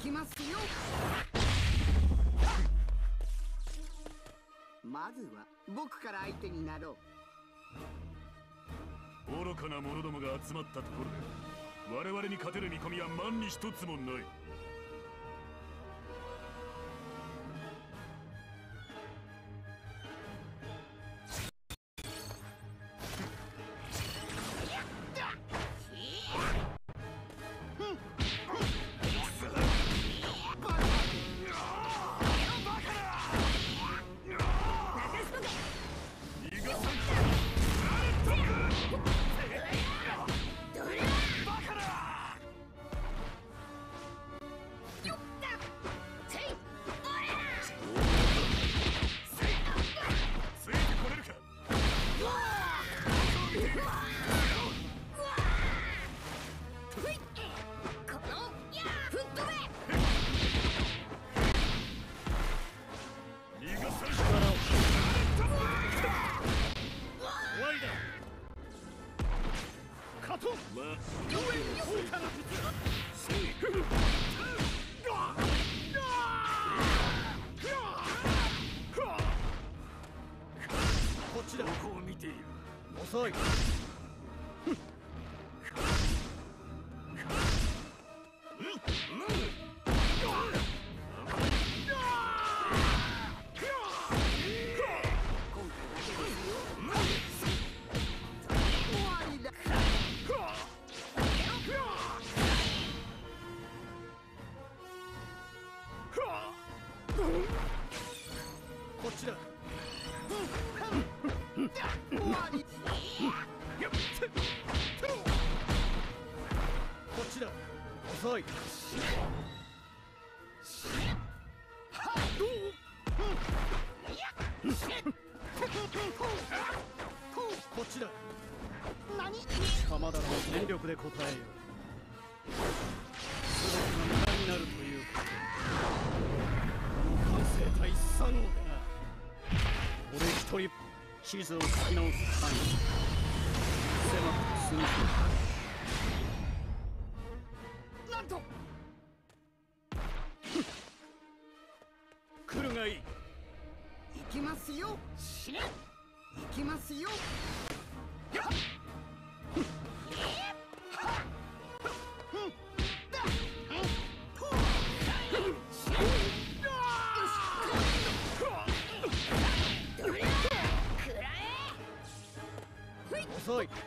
きますよ。まずは僕から相手になろう。愚かな者どもが集まったところで我々に勝てる見込みは万に一つもない。 遅い。こっちだ。こっちだ。遅い。こっちだ。鎌田の全力で答えよう。全てが無駄になるということ。この完成体不可能でな。俺一人地図を書き直す範囲狭く済む。なんと来るがいい。 行きますよ。死ね。行きますよ。 遅い。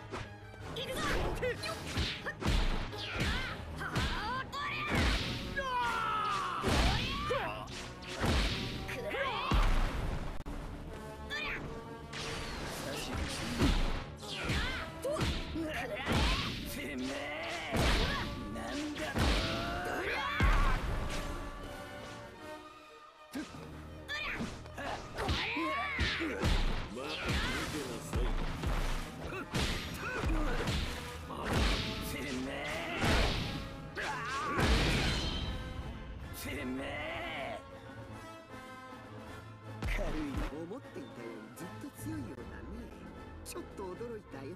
軽い。思っていたよりずっと強いようだね。ちょっと驚いたよ。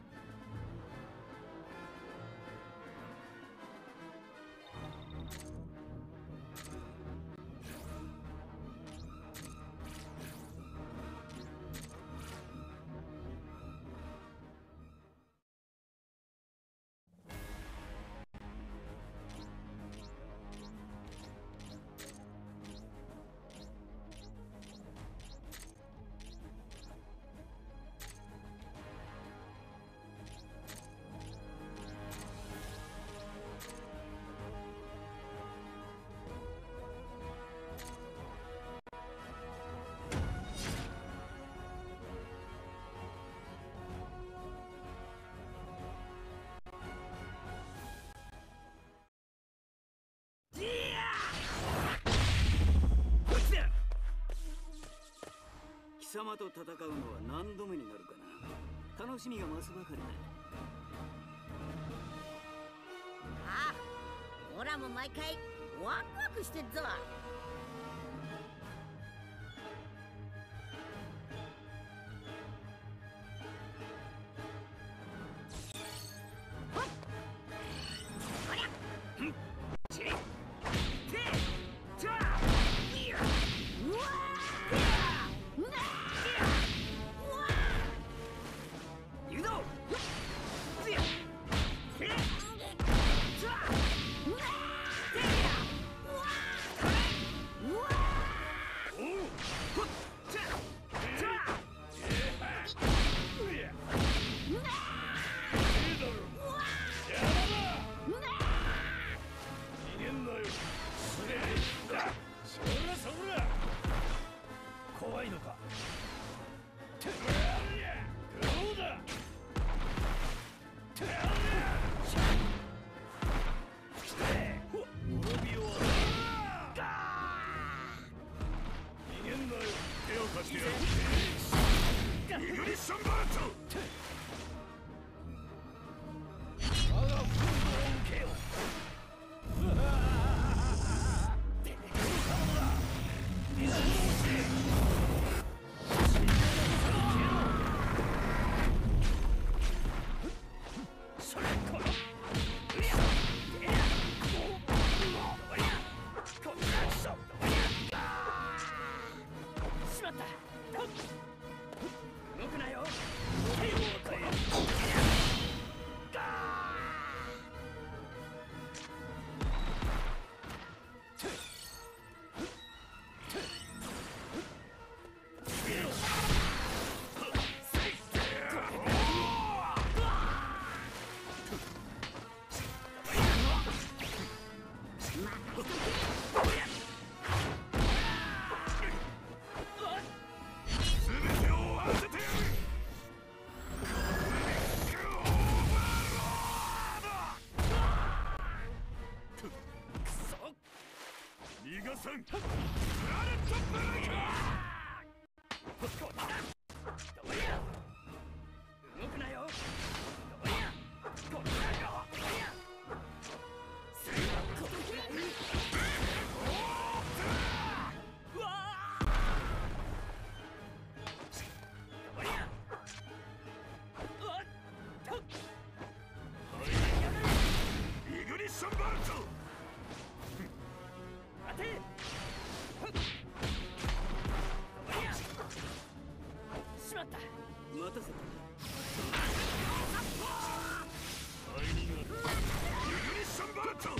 貴様と戦うのは何度目になるかな。楽しみが増すばかりだ。 ああ、オラも毎回ワクワクしてっぞ。 かしてやる。イグニッションバート。 我が本の恩恵を逃がさん。プラネットブレイカー。動くなよ。イグニッションバルト。 待たせた。 タイミングだ。イグニッションバルト。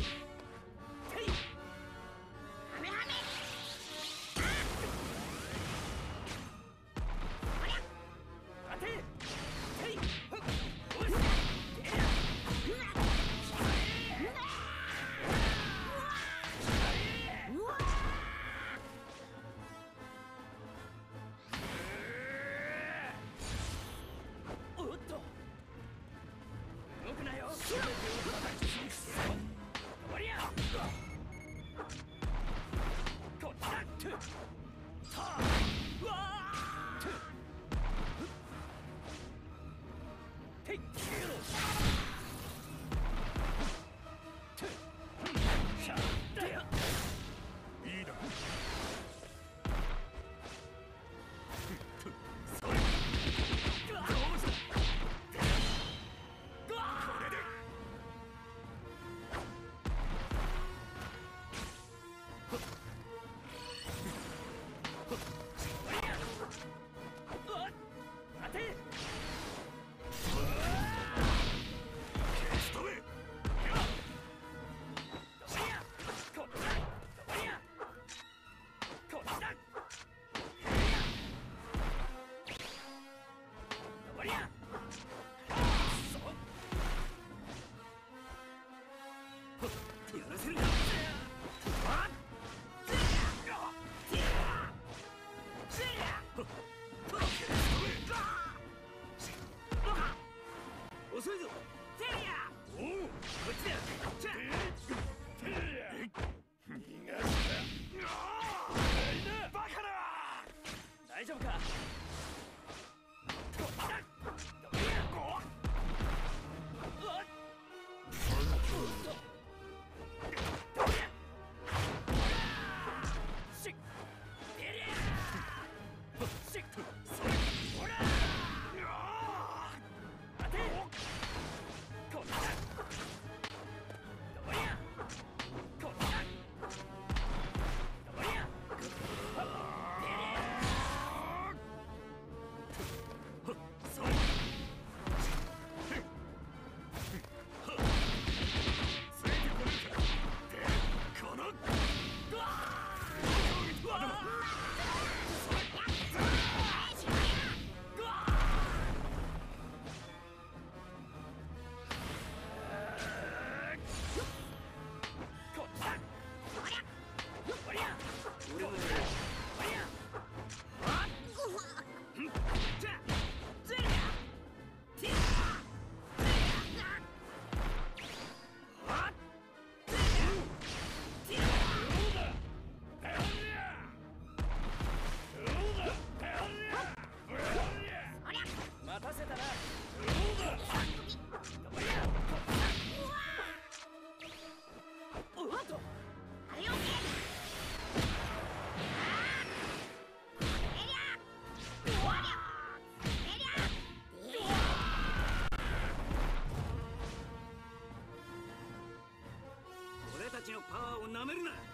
ちのパワーをなめるな。